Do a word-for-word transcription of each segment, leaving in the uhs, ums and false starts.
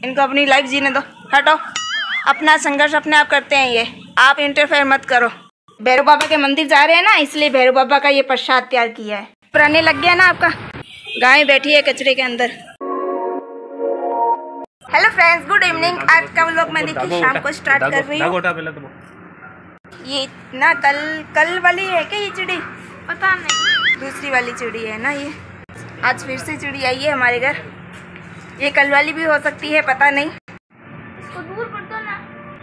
इनको अपनी लाइफ जीने दो, हटो। अपना संघर्ष अपने आप करते हैं ये, आप इंटरफेयर मत करो। भैरव बाबा के मंदिर जा रहे हैं ना, इसलिए भैरव बाबा का ये प्रसाद तैयार किया है। पुराने लग गया ना आपका। गाय बैठी है कचरे के अंदर। Hello friends, good evening. आज का व्लॉग मैं देखिए शाम को स्टार्ट कर रही हूँ। ये ना कल कल वाली है क्या ये चिड़ी? पता नहीं, दूसरी वाली चिड़ी है ना ये। आज फिर से चिड़ी आई है हमारे घर। ये कल वाली भी हो सकती है, पता नहीं। इसको दूर कर दो ना।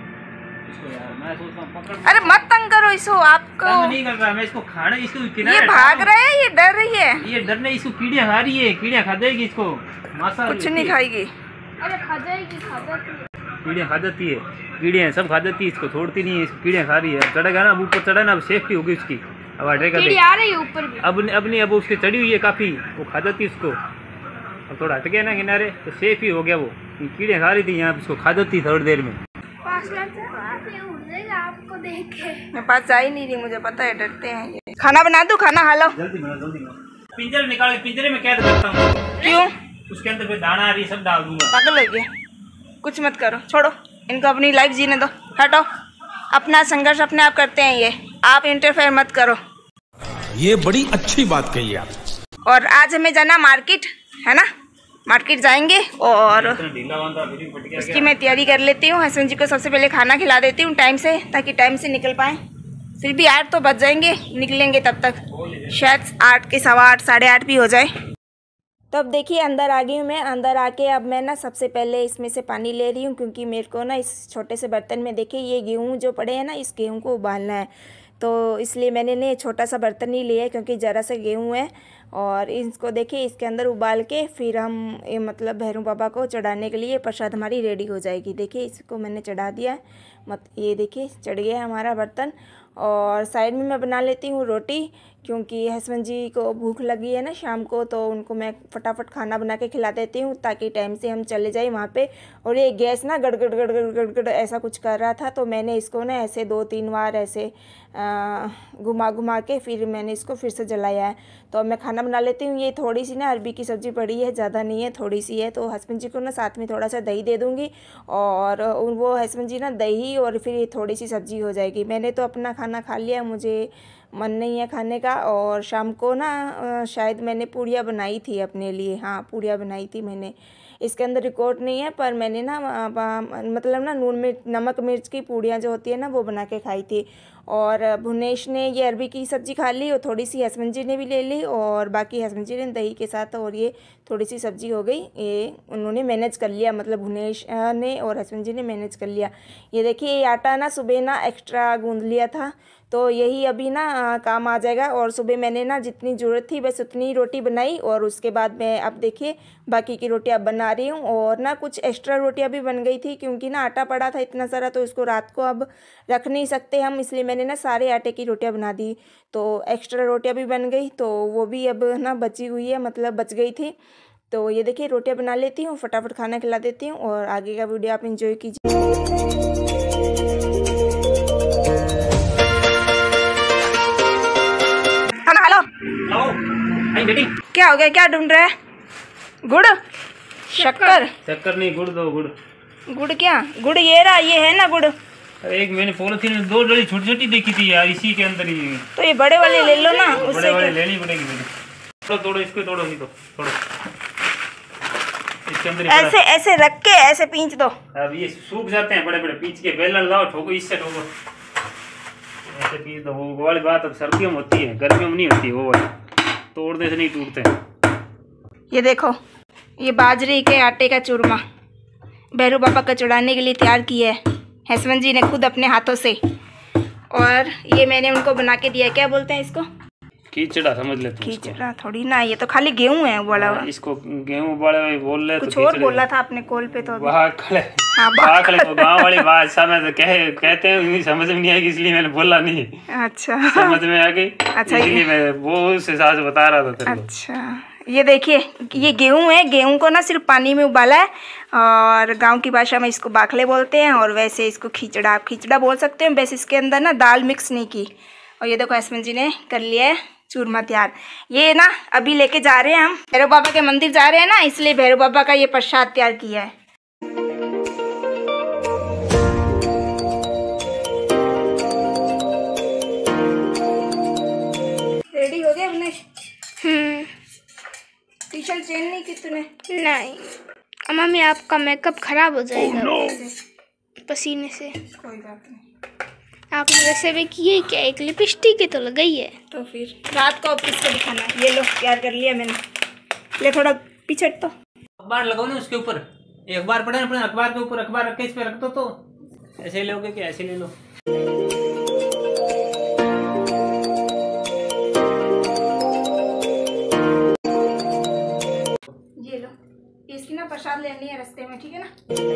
अरे मत तंग करो इसको। आपको नहीं कर रहा मैं इसको खाने इसको ये भाग रहा है, ये डर रही है। ये डरने इसको कीड़ियां खा रही है, कीड़ियां खा देगी इसको। मासा कुछ नहीं खाएगी। अरे खा जाएगी, खा जाती है। कीड़ियां खा देती है, कीड़ियां सब खा देती है इसको, छोड़ती नहीं है। इसको कीड़ियां खा रही है। चढ़ेगा ना, अब ऊपर चढ़ा ना, अब सेफ्टी होगी उसकी। अब हटेगा कीड़ी आ रही है ऊपर भी। अब अब नहीं, अब उसके चढ़ी हुई है काफी, वो खा देती इसको। अब थोड़ा हट गया ना किनारे तो सेफ ही हो गया। वो कीड़ियां खा रही थी यहाँ, इसको खा देती थोड़ी देर में। पास में उड़ जाएगा आपको देख के। मैं पास जा ही नहीं रही, मुझे पता है डरते हैं ये। खाना बना दूं? खाना हालो जल्दी बना, जल्दी बना। पिंजरे निकाल, पिंजरे में कैद करता हूँ। क्यों? उसके अंदर फिर दाना आ रही सब डाल दूंगा। पागल हो गया। कुछ मत करो, छोड़ो इनको अपनी लाइफ जीने दो, हटो। अपना संघर्ष अपने आप करते हैं ये, आप इंटरफेयर मत करो। ये बड़ी अच्छी बात कही आप। और आज हमें जाना मार्केट है ना, मार्केट जाएंगे और उसकी मैं तैयारी कर लेती हूँ। हसबैंड जी को सबसे पहले खाना खिला देती हूँ टाइम से, ताकि टाइम से निकल पाएँ। फिर भी आठ तो बज जाएंगे निकलेंगे तब तक, शायद आठ के सवा आठ साढ़े आठ भी हो जाए। तो अब देखिए अंदर आ गई हूँ मैं। अंदर आके अब मैं ना सबसे पहले इसमें से पानी ले रही हूँ, क्योंकि मेरे को ना इस छोटे से बर्तन में देखिए ये गेहूँ जो पड़े हैं ना, इस गेहूँ को उबालना है। तो इसलिए मैंने ने छोटा सा बर्तन ही लिया है, क्योंकि ज़रा सा गेहूँ है। और इसको देखिए इसके अंदर उबाल के फिर हम ये मतलब भैरव बाबा को चढ़ाने के लिए प्रसाद हमारी रेडी हो जाएगी। देखिए इसको मैंने चढ़ा दिया है, मत ये देखिए चढ़ गया है हमारा बर्तन। और साइड में मैं बना लेती हूँ रोटी, क्योंकि हसबैंड जी को भूख लगी है ना शाम को, तो उनको मैं फटाफट खाना बना के खिला देती हूँ, ताकि टाइम से हम चले जाएं वहाँ पे। और ये गैस ना गड़गड़ गड़गड़ गड़गड़ ऐसा कुछ कर रहा था, तो मैंने इसको ना ऐसे दो तीन बार ऐसे घुमा घुमा के फिर मैंने इसको फिर से जलाया है। तो अब मैं खाना बना लेती हूँ। ये थोड़ी सी ना अरबी की सब्ज़ी पड़ी है, ज़्यादा नहीं है, थोड़ी सी है। तो हस्बैंड जी को ना साथ में थोड़ा सा दही दे दूँगी, और वो हस्बैंड जी ना दही और फिर ये थोड़ी सी सब्ज़ी हो जाएगी। मैंने तो अपना खाना खा लिया, मुझे मन नहीं है खाने का। और शाम को ना शायद मैंने पूड़ियाँ बनाई थी अपने लिए, हाँ पूड़ियाँ बनाई थी मैंने। इसके अंदर रिकॉर्ड नहीं है, पर मैंने ना मतलब ना नून मिर्च नमक मिर्च की पूड़ियाँ जो होती है ना, वो बना के खाई थी। और भुनेश ने ये अरबी की सब्ज़ी खा ली, और थोड़ी सी हस्बैंड जी ने भी ले ली, और बाकी हस्बैंड जी ने दही के साथ, और ये थोड़ी सी सब्ज़ी हो गई। ये उन्होंने मैनेज कर लिया, मतलब भुनेश ने और हस्बैंड जी ने मैनेज कर लिया। ये देखिए ये आटा ना सुबह ना एक्स्ट्रा गूँध लिया था, तो यही अभी ना आ, काम आ जाएगा। और सुबह मैंने ना जितनी ज़रूरत थी बस उतनी रोटी बनाई, और उसके बाद मैं अब देखिए बाकी की रोटी अब बना रही हूँ। और ना कुछ एक्स्ट्रा रोटियाँ भी बन गई थी, क्योंकि ना आटा पड़ा था इतना सारा, तो इसको रात को अब रख नहीं सकते हम, इसलिए मैंने ना सारे आटे की रोटियाँ बना दी। तो एक्स्ट्रा रोटियाँ भी बन गई, तो वो भी अब ना बची हुई है, मतलब बच गई थी। तो ये देखिए रोटियाँ बना लेती हूँ, फटाफट खाना खिला देती हूँ, और आगे का वीडियो आप इंजॉय कीजिए। क्या हो गया, क्या ढूंढ रहा है? गुड़ शक्कर? शक्कर नहीं, गुड़ दो। गुड़ गुड़ क्या? गुड़ ये रहा, ये है ना गुड़। एक मैंने पॉलिथीन में दो डली छोटी छोटी देखी थी यार, इसी के अंदर ही। तो ये बड़े वाले ले लो ना, उससे बड़े वाले लेनी पड़ेगी मुझे। तोड़ो तोड़ो इसको, तोड़ो नहीं तो तोड़ो इसके अंदर। ऐसे ऐसे रख के ऐसे पींच दो। अब ये सूख जाते हैं बड़े बड़े, पींच के बेलन लाओ, ठोको इससे, ठोको ऐसे पीस दो। वो वाली बात अब सर्दियों में होती है, गर्मियों में नहीं होती वो वाली। तोड़ने से नहीं टूटते। ये देखो ये बाजरे के आटे का चूरमा भैरव बाबा को चढ़ाने के लिए तैयार किया है हसबैंड जी ने खुद अपने हाथों से। और ये मैंने उनको बना के दिया। क्या बोलते हैं इसको? खीचड़ा समझ ले तुम। खीचड़ा थोड़ी ना, ये तो खाली गेहूं है बोला हुआ। इसको गेहूं बड़े बोल रहे, कुछ और बोला था आपने कॉल पे। तो बाखले, हाँ बाखले तो गांव वाली भाषा में तो कहे कहते हैं, समझ में नहीं आएगी इसलिए मैंने बोला नहीं। अच्छा समझ में आ गई, अच्छा इसलिए मैं वो उस हिसाब से बता रहा था तेरे को। अच्छा ये देखिए ये गेहूं है, गेहूं को ना सिर्फ पानी में उबाला है, और गांव की भाषा में इसको बाखले बोलते हैं, और वैसे इसको खिचड़ा आप खिचड़ा बोल सकते हैं। वैसे इसके अंदर ना दाल मिक्स नहीं की। और ये देखो हसबैंड जी ने कर लिया है चूरमा तैयार। ये ना अभी लेके जा रहे हैं हम, भैरव बाबा के मंदिर जा रहे हैं ना, इसलिए भैरव बाबा का ये प्रसाद तैयार किया है। शर्ट चेंज नहीं की तूने? नहीं मम्मी, आपका मेकअप खराब हो जाएगा oh, no. पसीने से। कोई बात नहीं, आपने वैसे भी किए क्या, एक लिपस्टिक ही तो लगाई है। तो फिर रात को किसको दिखाना? ये लो तैयार कर लिया मैंने। ले थोड़ा पीछे तो अखबार लगाओ ना उसके ऊपर, एक अखबार पढ़े ना, अखबार के ऊपर अखबार रख के इस पे रख दो। तो ऐसे लोगे कि ऐसे ले लो। ये लो, इसकी ना प्रसाद लेनी है रास्ते में, ठीक है ना।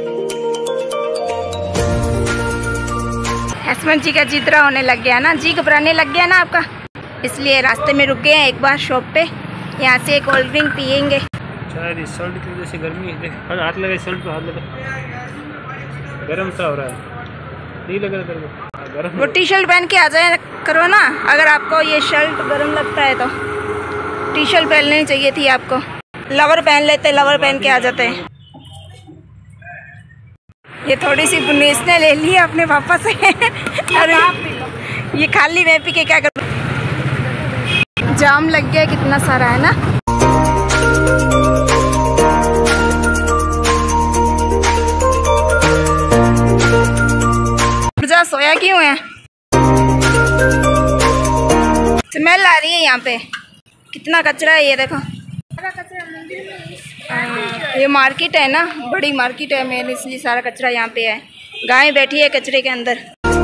हसमत जी का जितरा होने लग गया ना, जी घबराने लग गया ना आपका, इसलिए रास्ते में रुक गए हैं एक बार शॉप पे। यहाँ से कोल्ड ड्रिंक पियेंगे। शायद इस शर्ट की वजह से गर्मी है, हाथ लगा शर्ट पे, हाथ लगा, गर्म सा हो रहा है, नहीं लग रहा तेरे को? गर्म। वो टी शर्ट पहन के आ जाए करो ना, अगर आपको ये शर्ट गर्म लगता है तो टी शर्ट पहननी चाहिए थी आपको। लवर पहन लेते, लवर पहन के आ जाते हैं। ये थोड़ी सी बुनीस ने ले ली अपने पापा से अरे ये खाली मैं पी के क्या करूँ? जाम लग गया कितना सारा है ना। जा सोया क्यों है? स्मेल आ रही है यहाँ पे, कितना कचरा है ये देखो। ये मार्केट है ना, बड़ी मार्केट है मेरे, इसलिए सारा कचरा यहाँ पे है। गाय बैठी है कचरे के अंदर।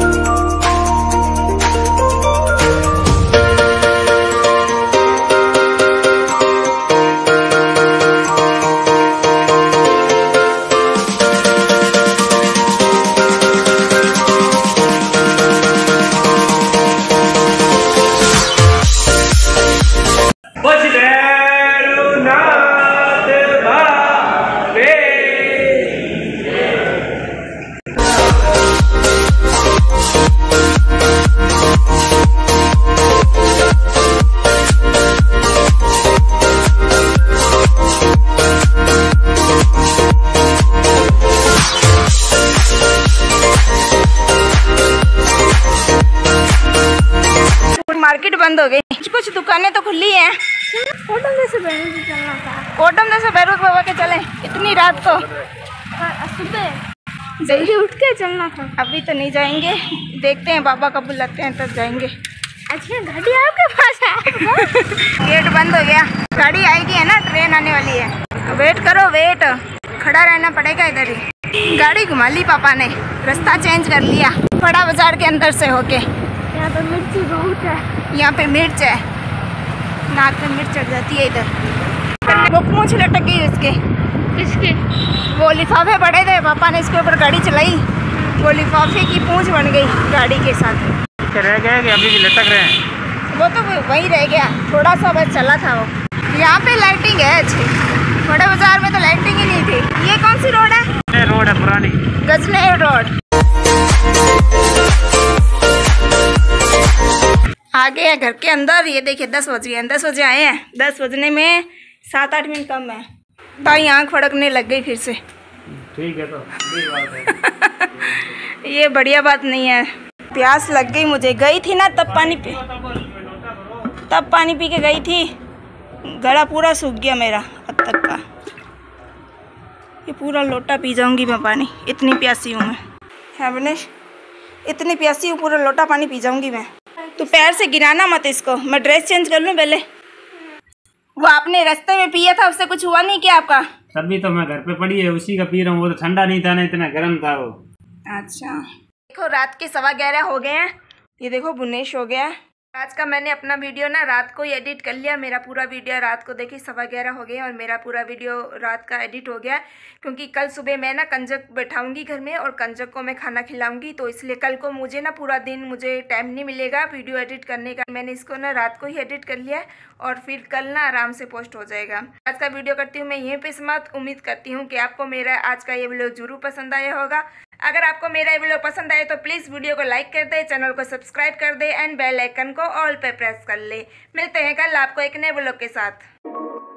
मार्केट बंद हो गई, कुछ दुकानें तो खुली हैं। कॉटन जैसे बैरों से चलना था। कॉटन जैसे बैरों बाबा के चले इतनी रात को? सुबह जल्दी उठ के चलना था। अभी तो नहीं जाएंगे, देखते हैं बाबा कब बुलाते हैं तब जाएंगे। अच्छा गाड़ी आपके पास है? गेट बंद हो गया, गाड़ी आएगी है ना, ट्रेन आने वाली है। वेट करो, वेट, खड़ा रहना पड़ेगा इधर ही। गाड़ी घुमा ली पापा ने, रास्ता चेंज कर लिया बड़ा बाजार के अंदर से होके। यहाँ पे मिर्ची बहुत है, यहाँ पे मिर्च है, नाक में मिर्च चढ़ जाती है इधर। वो पूंछ लटक गई उसके। किसके? वो लिफाफे पड़े थे, पापा ने इसके ऊपर गाड़ी चलाई, वो लिफाफे की पूंछ बन गई गाड़ी के साथ। रह गया कि अभी भी लटक रहे हैं? वो तो वहीं रह गया, थोड़ा सा बस चला था वो। यहाँ पे लाइटिंग है अच्छी, बड़े बाजार में तो लाइटिंग ही नहीं थी। ये कौन सी रोड है? ये रोड है पुरानी, गजनेर रोड। आगे है घर के अंदर। ये देखिए दस बज गए हैं, दस बजे आए हैं, दस बजने में सात आठ मिनट कम है। भाई आँख फड़कने लग गई फिर से। ठीक है तो ठीक बात है। ये बढ़िया बात नहीं है। प्यास लग गई मुझे, गई थी ना तब पानी पी तब पानी पी के गई थी, गला पूरा सूख गया मेरा अब तक का। ये पूरा लोटा पी जाऊंगी मैं पानी, इतनी प्यासी हूँ मैं। है बनेश, इतनी प्यासी हूँ, पूरा लोटा पानी पी जाऊंगी मैं। तू पैर से गिराना मत इसको, मैं ड्रेस चेंज कर लूँ पहले। वो आपने रास्ते में पिया था, उससे कुछ हुआ नहीं क्या आपका? तभी तो मैं घर पे पड़ी है उसी का पी रहा हूँ, वो तो ठंडा नहीं था ना, इतना गर्म था वो। अच्छा देखो रात के सवा ग्यारह हो गए हैं, ये देखो बुनेश हो गया। आज का मैंने अपना वीडियो ना रात को ही एडिट कर लिया। मेरा पूरा वीडियो रात को देखिए सवा ग्यारह हो गया और मेरा पूरा वीडियो रात का एडिट हो गया, क्योंकि कल सुबह मैं ना कंजक बैठाऊंगी घर में और कंजक को मैं खाना खिलाऊंगी, तो इसलिए कल को मुझे ना पूरा दिन मुझे टाइम नहीं मिलेगा वीडियो एडिट करने का। मैंने इसको ना रात को ही एडिट कर लिया और फिर कल ना आराम से पोस्ट हो जाएगा। आज का वीडियो करती हूँ मैं यहीं पे समाप्त। उम्मीद करती हूँ कि आपको मेरा आज का ये वीडियो जरूर पसंद आया होगा। अगर आपको मेरा ये वीडियो पसंद आए तो प्लीज़ वीडियो को लाइक कर दे, चैनल को सब्सक्राइब कर दे एंड बेल आइकन को ऑल पे प्रेस कर ले। मिलते हैं कल आपको एक नए व्लॉग के साथ।